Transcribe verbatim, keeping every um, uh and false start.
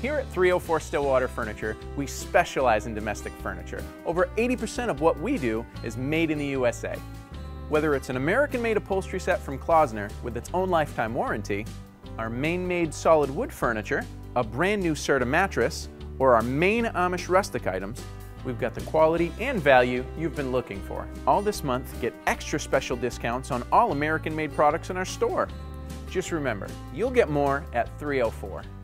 Here at three oh four Stillwater Furniture, we specialize in domestic furniture. Over eighty percent of what we do is made in the U S A. Whether it's an American-made upholstery set from Klausner with its own lifetime warranty, our Maine-made solid wood furniture, a brand new Serta mattress, or our Maine Amish rustic items, we've got the quality and value you've been looking for. All this month, get extra special discounts on all American-made products in our store. Just remember, you'll get more at three oh four.